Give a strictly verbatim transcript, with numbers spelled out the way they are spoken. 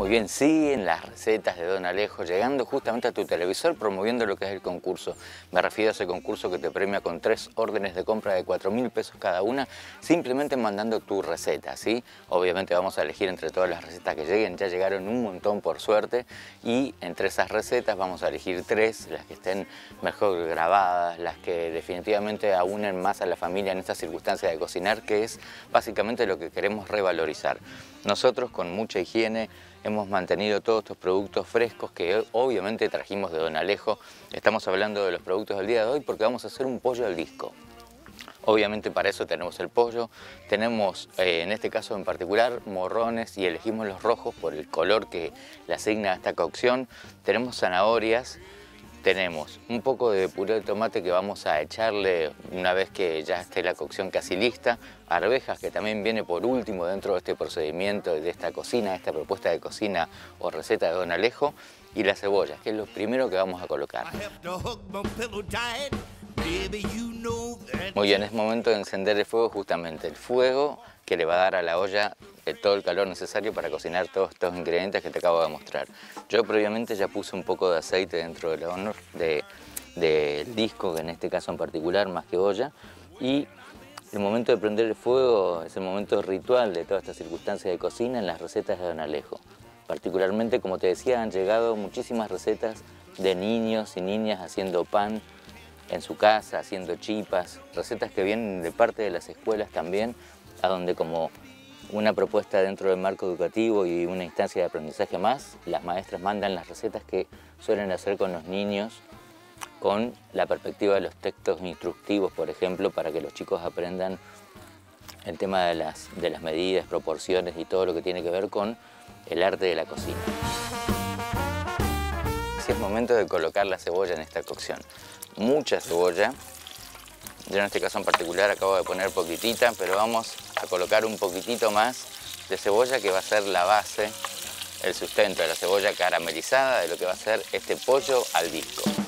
Muy bien, siguen las recetas de Don Alejo llegando justamente a tu televisor promoviendo lo que es el concurso. Me refiero a ese concurso que te premia con tres órdenes de compra de cuatro mil pesos cada una, simplemente mandando tu receta, ¿sí? Obviamente vamos a elegir entre todas las recetas que lleguen, ya llegaron un montón por suerte, y entre esas recetas vamos a elegir tres, las que estén mejor grabadas, las que definitivamente aúnen más a la familia en esta circunstancia de cocinar, que es básicamente lo que queremos revalorizar. Nosotros con mucha higiene hemos mantenido todos estos productos frescos que obviamente trajimos de Don Alejo. Estamos hablando de los productos del día de hoy porque vamos a hacer un pollo al disco. Obviamente para eso tenemos el pollo, tenemos eh, en este caso en particular morrones y elegimos los rojos por el color que le asigna a esta cocción. Tenemos zanahorias, tenemos un poco de puré de tomate que vamos a echarle una vez que ya esté la cocción casi lista, arvejas que también viene por último dentro de este procedimiento, de esta cocina, de esta propuesta de cocina o receta de Don Alejo, y las cebollas, que es lo primero que vamos a colocar. Muy bien, es momento de encender el fuego, justamente el fuego que le va a dar a la olla todo el calor necesario para cocinar todos estos ingredientes que te acabo de mostrar. Yo previamente ya puse un poco de aceite dentro del horno, de, del disco, que en este caso en particular, más que olla, y el momento de prender el fuego es el momento ritual de toda esta circunstancia de cocina en las recetas de Don Alejo. Particularmente, como te decía, han llegado muchísimas recetas de niños y niñas haciendo pan en su casa, haciendo chipas, recetas que vienen de parte de las escuelas también, a donde como una propuesta dentro del marco educativo y una instancia de aprendizaje más, las maestras mandan las recetas que suelen hacer con los niños, con la perspectiva de los textos instructivos, por ejemplo, para que los chicos aprendan el tema de las, de las medidas, proporciones y todo lo que tiene que ver con el arte de la cocina. Así es momento de colocar la cebolla en esta cocción. Mucha cebolla. Yo en este caso en particular acabo de poner poquitita, pero vamos a colocar un poquitito más de cebolla que va a ser la base, el sustento de la cebolla caramelizada de lo que va a ser este pollo al disco.